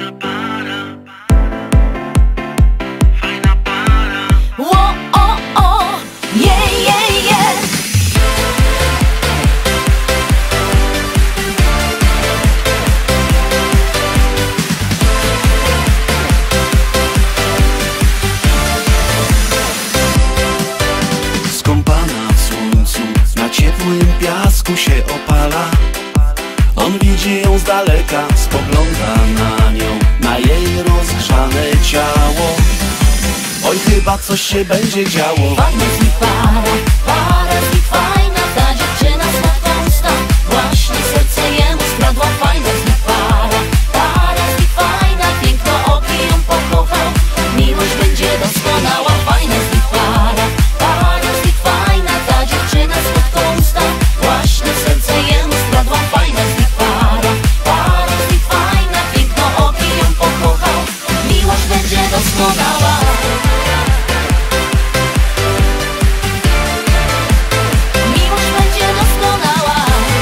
Się opala. On widzi ją z daleka, spogląda na nią, na jej rozgrzane ciało. Oj, chyba coś się będzie działo. Fajna z nich para z nich fajna. Ta dziewczyna słodką usta, właśnie serce jemu skradła. Fajna z nich para z nich fajna. Piękno oki ją pokochał, miłość będzie doskonała. Fajna z nich para z nich fajna. Ta dziewczyna słodką usta, właśnie serce jemu skradła. Fajna z nich para z nich fajna. Piękno oki ją pokochał, miłość będzie doskonała. Miłość będzie doskonała.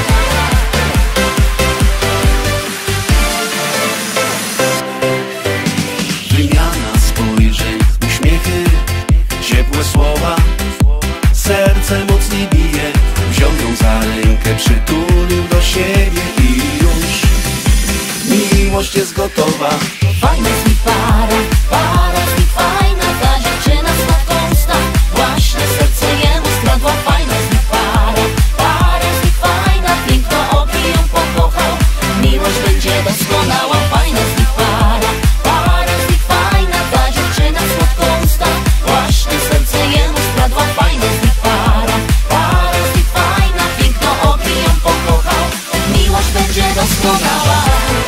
Wymiana spojrzeń, uśmiechy, ciepłe słowa. Serce mocniej bije. Wziął ją za rękę, przytulił do siebie i już miłość jest gotowa. Fajna z nich para z nich fajna. Ta dziewczyna słodką usta, właśnie serce jemu skradła. Fajna z nich para z nich fajna. Piękno oki ją pokochał, miłość będzie doskonała. Fajna z nich para z nich fajna. Ta dziewczyna słodką usta, właśnie serce jemu skradła. Fajna z nich para z nich fajna. Piękno oki ją pokochał, miłość będzie doskonała.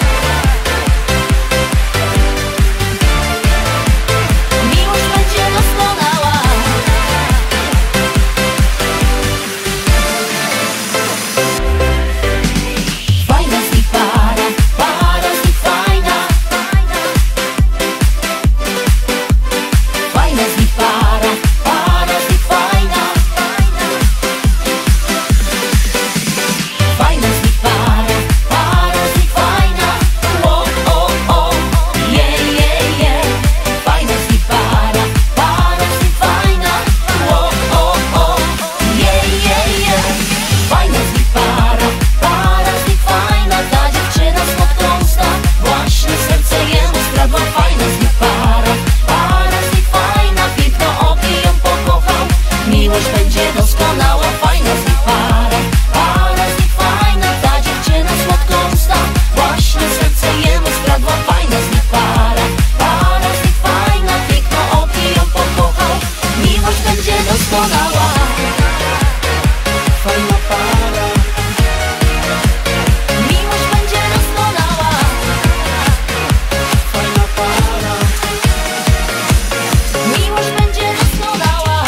Miłość będzie doskonała. Fajna z nich para z nich fajna. Fajna z nich para z nich fajna. Fajna z nich para z nich fajna. O, je. Fajna z nich para z nich fajna. O, je. Fajna z nich para z nich fajna. Ta dziewczyna słodką usta, właśnie serce jemu skradła. Fajna z nich para z nich fajna. Piękno oki ją pokochał, miłość będzie doskonała. Fajna z nich para z nich fajna. Ta dziewczyna słodką usta, właśnie serce jemu skradła. Fajna z nich para z nich fajna. Piękno oki ją pokochał, miłość będzie doskonała. Fajna para. Miłość będzie doskonała. Fajna para. Miłość będzie doskonała.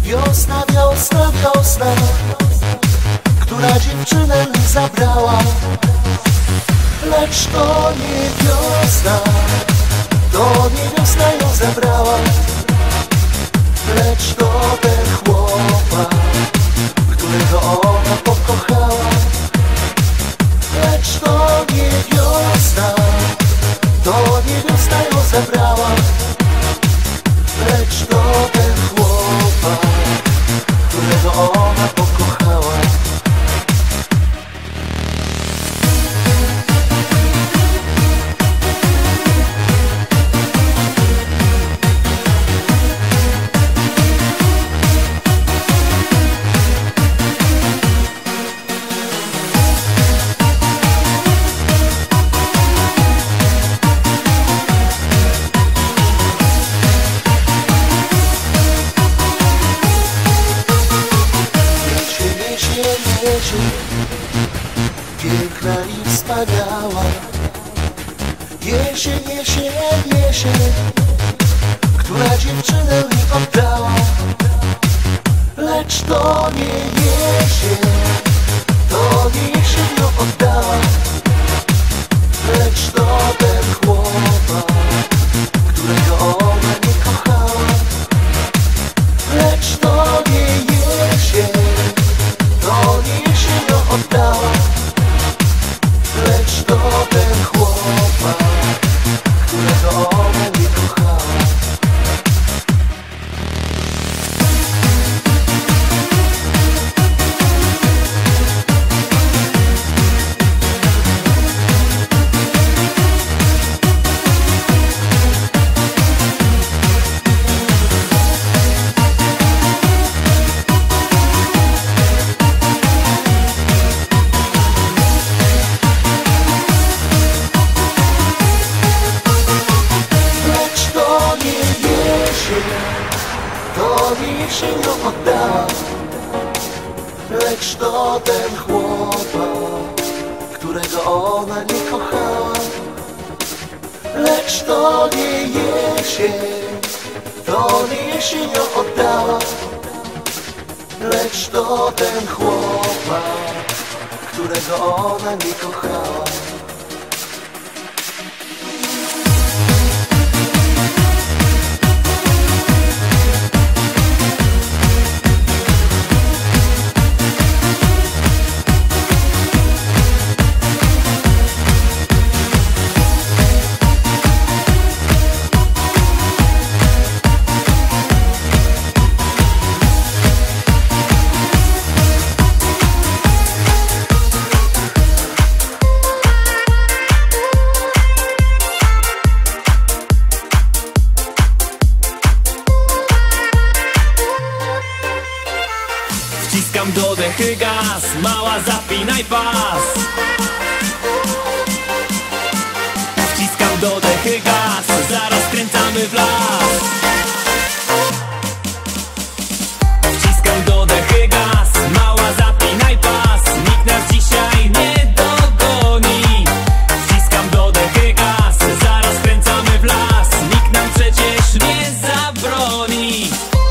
Wiosna, wiosna, wiosna, która dziewczynę mi zabrała. Lecz to nie wiosna, to nie wiosna ją zabrała. Lecz to ten chłopak, którego ona pokochała. Lecz to nie wiosna, to nie wiosna ją zabrała. Lecz to ten chłopak, którego ona pokochała. Piękna i wspaniała. Jesień, jesień, jesień, która dziewczynę mi oddała. Lecz to nie jesień, to nie jesień ją oddała. Lecz to ten chłopak, którego ona nie kochała. Lecz to nie jesień, to nie jesień ją oddała. Lecz to ten chłopak, którego ona nie kochała. To nie się ją oddała. Lecz to ten chłopak, którego ona nie kochała. Lecz to nie jesień, to nie jesień ją oddała. Lecz to ten chłopak, którego ona nie kochała. Wciskam do dechy gaz, mała zapinaj pas. Wciskam do dechy gaz, zaraz kręcamy w las. Wciskam do dechy gaz, mała zapinaj pas. Nikt nas dzisiaj nie dogoni. Wciskam do dechy gaz, zaraz kręcamy w las. Nikt nam przecież nie zabroni.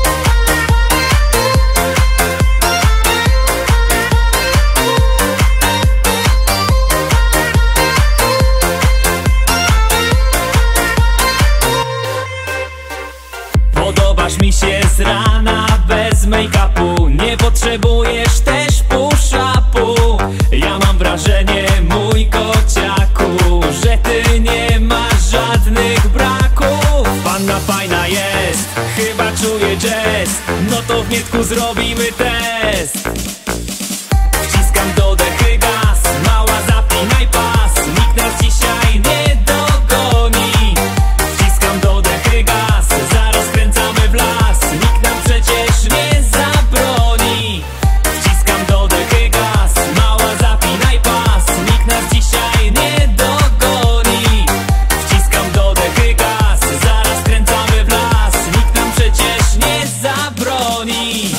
Podobasz mi się z rana bez make-upu. Nie potrzebujesz też push-upu. Ja mam wrażenie, mój kociaku, że ty nie masz żadnych braków. Panna fajna jest, chyba czuje jazz. No to w Mietku zrobimy test. Wciskam do dechy gaz, mała zapinaj pas. Nikt nas dzisiaj nie dogoni. Wciskam do dechy gaz, zaraz kręcamy w las. Nikt nam przecież nie zabroni. Wciskam do dechy gaz, mała zapinaj pas. Nikt nas dzisiaj nie dogoni. Wciskam do dechy gaz, zaraz kręcamy w las. Nikt nam przecież nie zabroni.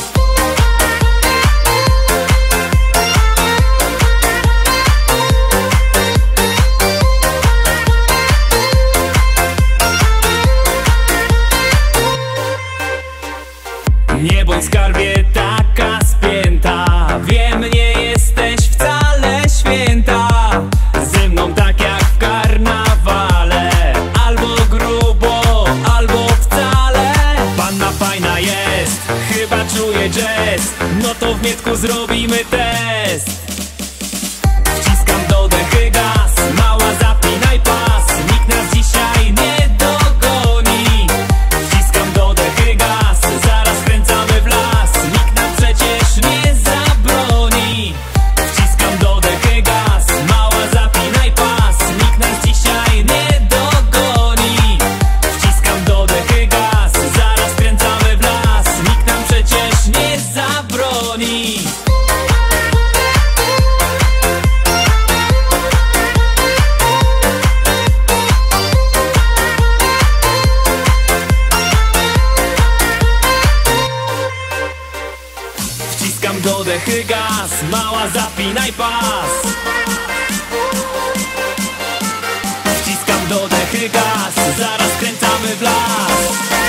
Nie bądź skarbie taka spięta. Wiem, nie jesteś wcale święta. Ze mną tak jak w karnawale. Albo grubo, albo wcale. Panna fajna jest, chyba czuję jazz. No to w Mietku zrobimy test. Wciskam do dechy gaz, mała zapinaj pas. Nikt nas dzisiaj nie dogoni. Wciskam do dechy gaz, zaraz kręcamy w las. Nikt nam przecież nie zabroni. Wciskam do dechy gaz, mała zapinaj pas. Nikt nas dzisiaj nie dogoni. Wciskam do dechy gaz, zaraz kręcamy w las. Nikt nam przecież nie zabroni. Wciskam do dechy gaz, mała zapinaj pas. Wciskam do dechy gaz, zaraz kręcamy w las.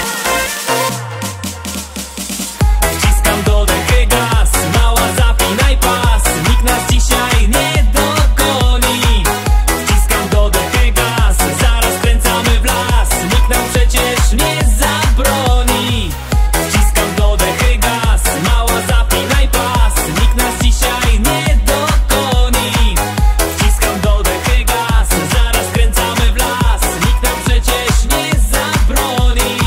Wciskam do dechy gaz, mała zapinaj pas. Nikt nas dzisiaj nie dogoni. Wciskam do dechy gaz, zaraz kręcamy w las. Nikt nam przecież nie zabroni. Wciskam do dechy gaz, mała zapinaj pas. Nikt nas dzisiaj nie dogoni. Wciskam do dechy gaz, zaraz kręcamy w las. Nikt nam przecież nie zabroni.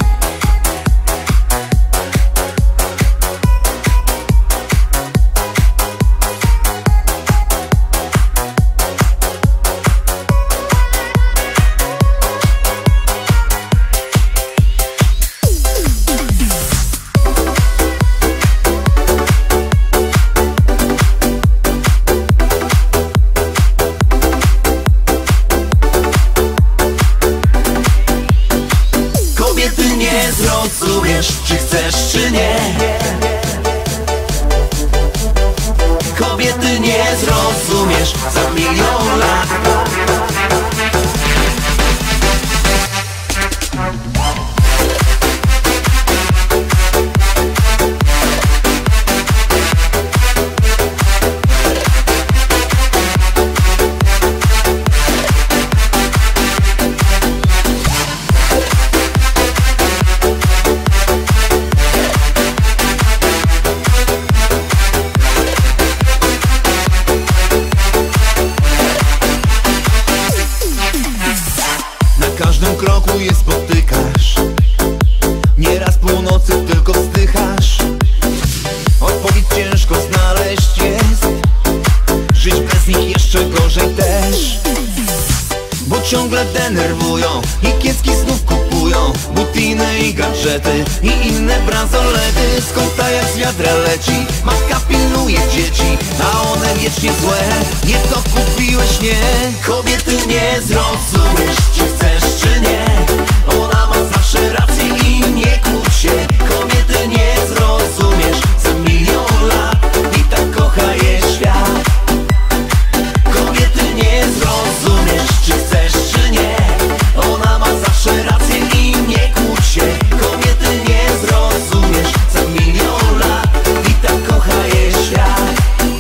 Kobiety nie zrozumiesz, czy chcesz, czy nie. Kobiety nie zrozumiesz za milion lat. Na każdym kroku je spotykasz. Nieraz północy tylko wzdychasz. Odpowiedź ciężko znaleźć jest. Żyć bez nich jeszcze gorzej też. Bo ciągle denerwują i kieski znów kupują butiny i gadżety i inne bransolety. Skąd ta jak z wiadra leci, matka pilnuje dzieci, a one wiecznie złe. Nie to kupiłeś, nie. Kobiety nie zrozumiesz, czy chcesz, czy nie. Ona ma zawsze rację i nie kłóć się. Kobiety nie zrozumiesz za milion lat i tak kocha je świat. Kobiety nie zrozumiesz, czy chcesz, czy nie. Ona ma zawsze rację i nie kłóć się. Kobiety nie zrozumiesz za milion lat i tak kocha je świat.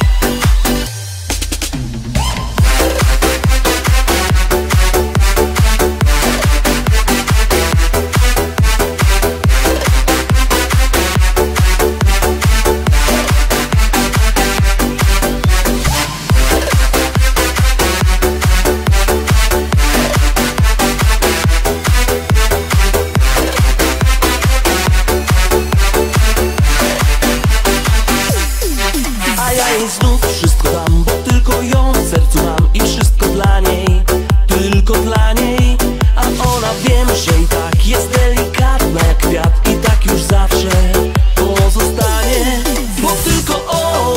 A ja jej znów wszystko dam, bo tylko ją w sercu mam i wszystko dla niej, tylko dla niej. A ona wiem, że i tak jest delikatna jak kwiat i tak już zawsze pozostanie. Bo tylko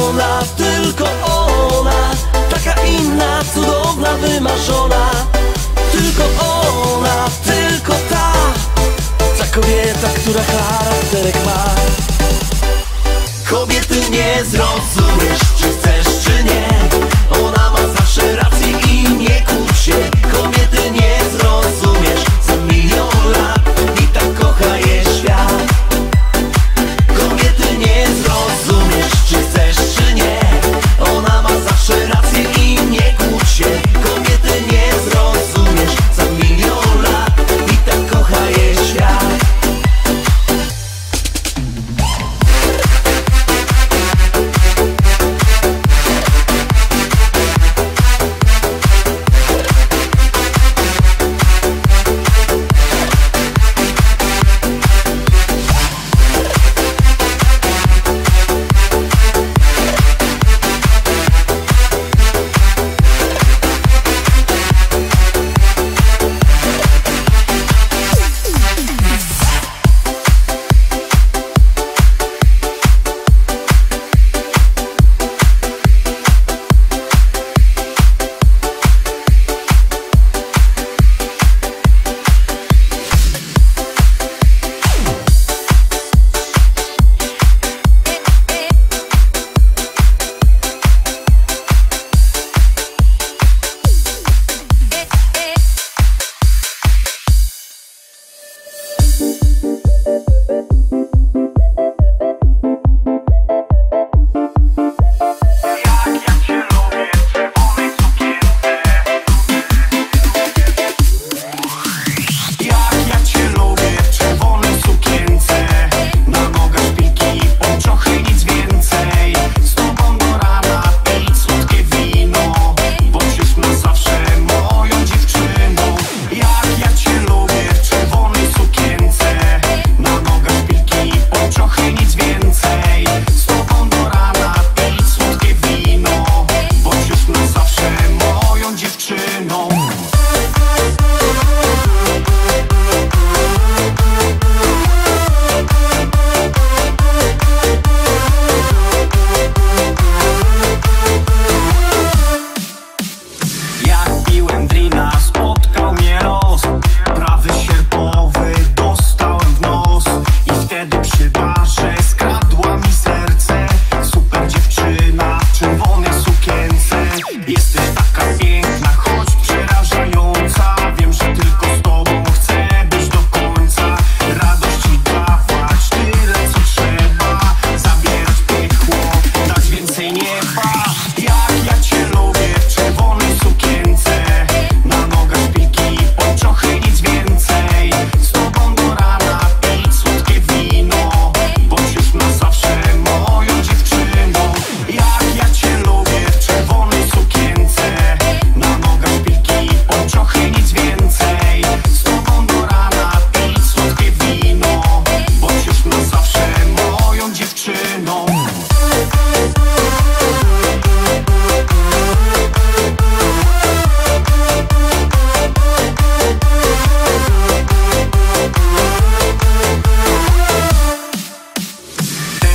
ona, taka inna, cudowna, wymarzona. Tylko ona, tylko ta kobieta, która charakterek ma. Kobiety nie zrozumiesz, czy chcesz, czy nie. Ona ma zawsze rację i nie kłóć się. Kobiety nie zrozumiesz za milion lat i tak kocha je świat.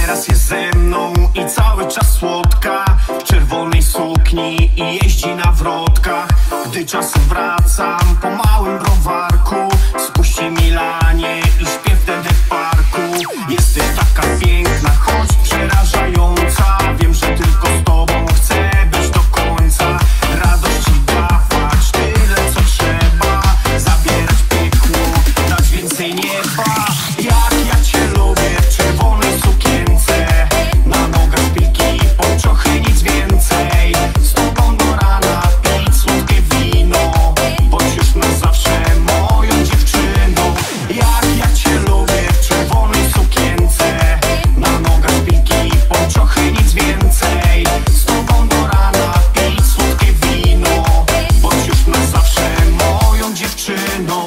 teraz jest ze mną i cały czas słodka, w czerwonej sukni i jeździ na wrotkach. Gdy czasem wracam po małym browarku, spuści Milanie i śpię wtedy w parku. Jesteś taka piękna, choć przerażająca. Wiem, że tylko z tobą chcę być do końca. Radości dawać tyle, co trzeba, zabierać piekło, dać więcej nieba. Jak ja cię lubię w czerwonej sukience, na nogach szpilki, pończochy, nic więcej. Z tobą do rana pić słodkie wino, bądź już na zawsze moją dziewczyną. Jak ja cię lubię w czerwonej sukience, na nogach szpilki, pończochy, nic więcej. Z tobą do rana pić słodkie wino, bądź już na zawsze moją dziewczyną.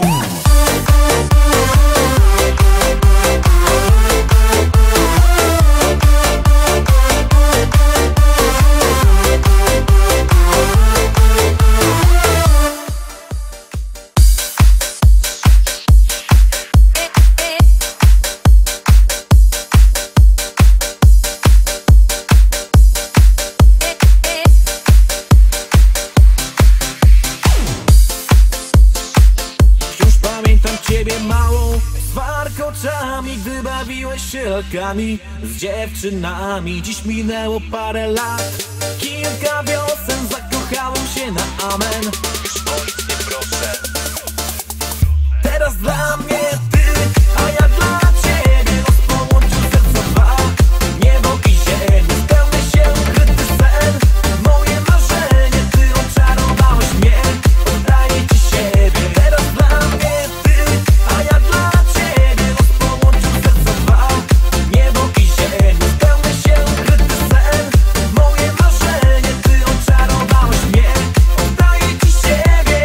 Wciąż pamiętam ciebie małą, z warkoczami, gdy bawiłeś się lalkami z dziewczynami. Dziś minęło parę lat, kilka wiosen, zakochałem się na amen. Już o nic nie proszę. Teraz dla mnie ty, a ja dla ciebie. Los połączył serca dwa, niebo i ziemię. Spełnia się ukryty sen, moje marzenie. Ty oczarowałeś mnie, oddaję ci siebie. Teraz dla mnie ty, a ja dla ciebie. Los połączył serca dwa, niebo i ziemię. Spełnia się ukryty sen, moje marzenie. Ty oczarowałeś mnie, oddaję ci siebie.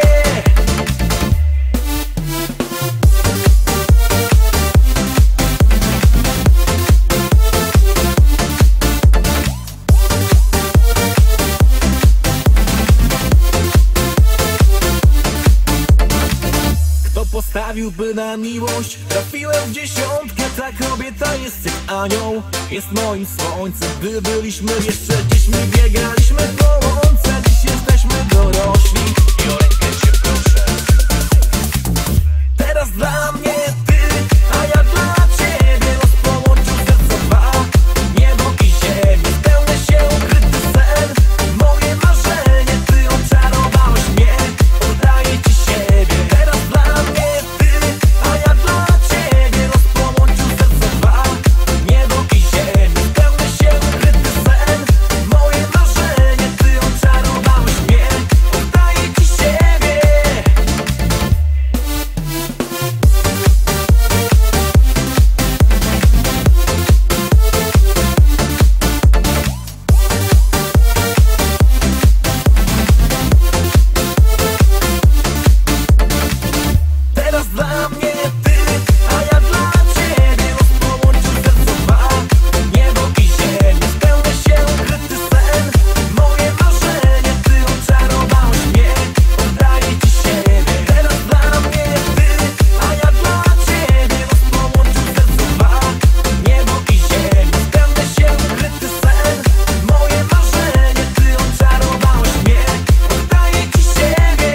Kto postawiłby na miłość? Trafiłem w dziesiątkę, ta kobieta jest jak anioł. Jest moim słońcem, gdy byliśmy jeszcze dziećmi, biegaliśmy po łące. Dziś jesteśmy dorośli i o rękę cię proszę. Teraz dla mnie ty, a ja dla ciebie. Los połączył serca dwa, niebo i ziemię. Spełnia się ukryty sen, moje marzenie. Ty oczarowałeś mnie, oddaję ci siebie. Teraz dla mnie ty, a ja dla ciebie. Los połączył serca dwa, niebo i ziemię. Spełnia się ukryty sen, moje marzenie. Ty oczarowałeś mnie, oddaję ci siebie. Teraz dla mnie ty, a ja dla ciebie. Los połączył serca dwa, niebo i ziemię. Spełnia się ukryty sen, moje marzenie. Ty oczarowałeś mnie, oddaję ci siebie. Teraz dla mnie ty, a ja dla ciebie. Los połączył serca dwa, niebo i ziemię. Spełnia się ukryty sen, moje marzenie. Ty oczarowałeś mnie, oddaję ci siebie.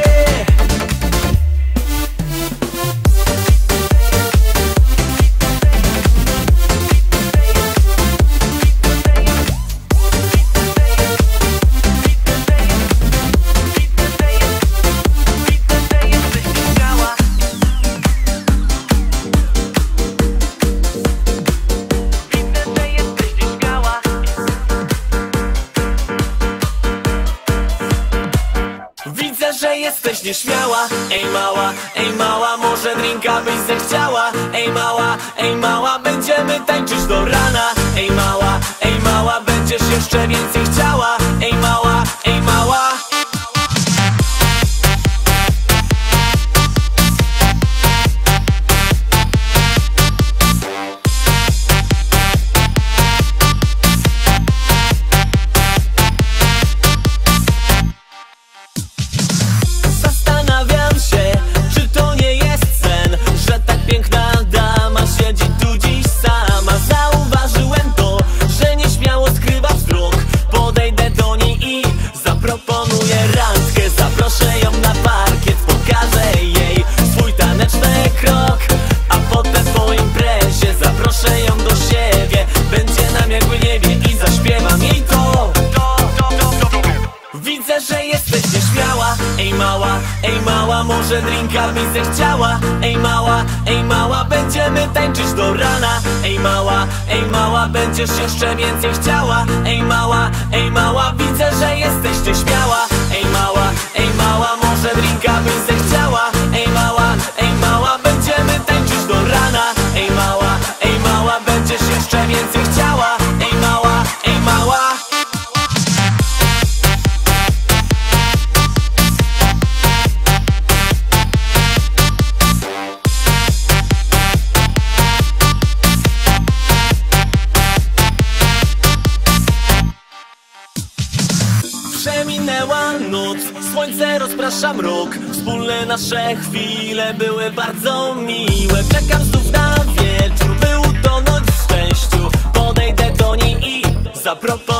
Widzę, że jesteś nieśmiała. Ej mała, może drinka byś zechciała. Ej mała, będziemy tańczyć do rana. Ej mała, będziesz jeszcze więcej chciała. Ej mała. Zastanawiam się, czy to nie jest sen, że tak piękna dama siedzi tu dziś sama. Zauważyłem to, mała, może drinka byś zechciała? Ej mała, będziemy tańczyć do rana. Ej mała, będziesz jeszcze więcej chciała? Ej mała, widzę, że jesteście śmiała. Ej mała, może drinka byś zechciała? Ej mała, będziemy tańczyć do rana. Ej mała, będziesz jeszcze więcej chciała? Ej mała. Przeminęła noc, słońce rozprasza mrok. Wspólne nasze chwile były bardzo miłe. Czekam znów na wieczór, by utonąć w szczęściu. Podejdę do niej i zaproponuję